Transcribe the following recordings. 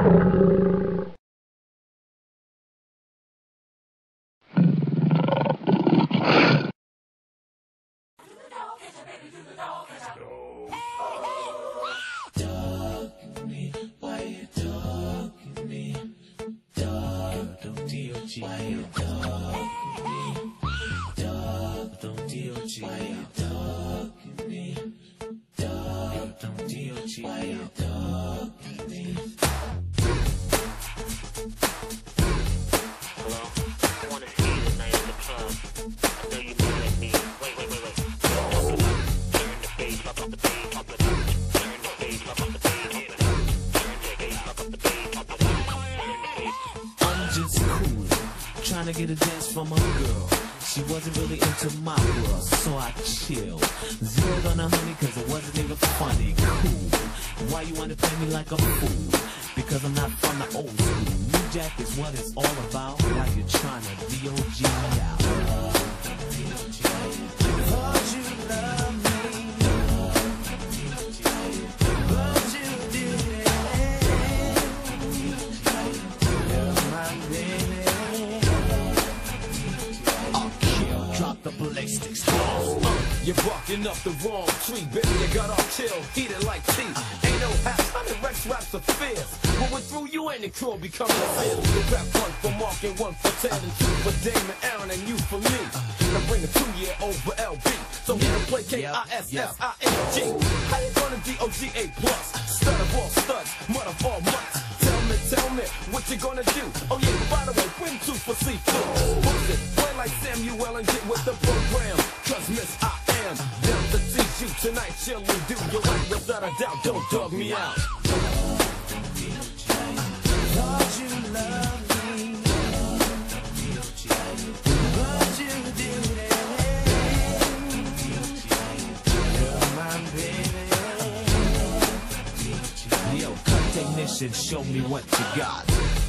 Trying to get a dance from a girl. She wasn't really into my world, so I chilled. Zeroed on her honey cause it wasn't even funny. Cool. Why you wanna play me like a fool? Because I'm not from the old school. New Jack is what it's all about. Why you trying to DOG me out? Thought you loved me, but you didn't. You're my baby. Drop the ballistics. You're barking up the wrong tree, baby. You got all chill, heated like tea. Ain't no haps, I'm in Rex raps of fears. When we're through, you ain't the crew, become a fan. Rap one for Mark and one for Ted, and two for Dame and Aaron, and you for me. Now bring a 2-year-old for LB, so we can play KISSING. How you gonna DOGA plus? Stud of all studs, mud of all mutts. Tell me, what you gonna do? Oh yeah, by the way, bring 2 for seafood. What's it? Play like Samuel and get with the program. Cause Miss I am down to teach you tonight. Chill and do your right without a doubt. Don't dog me out. Thought you loved me, but you didn't. You're my baby. Yo, cut technician, show me what you got.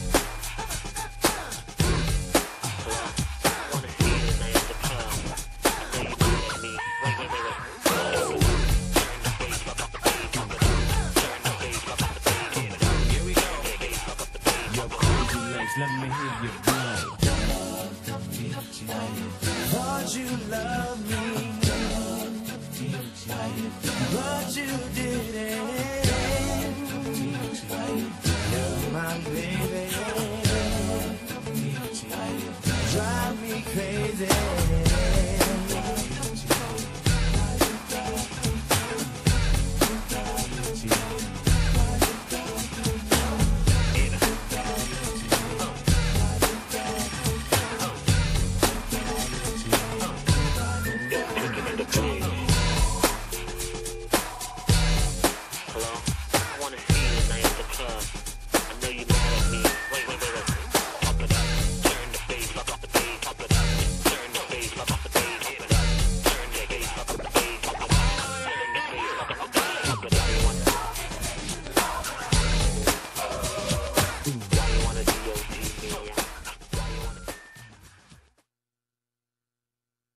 Let me hear you blow. Thought you loved me, but you didn't. You're my baby.